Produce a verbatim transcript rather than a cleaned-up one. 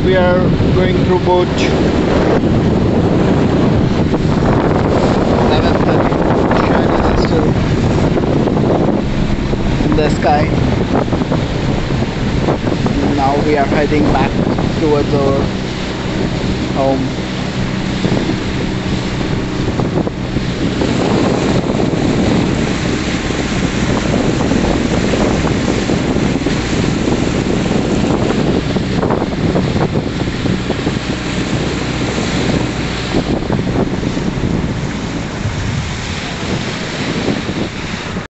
we are going through boat. eleven thirty, China is still in the sky. Now we are heading back towards our home.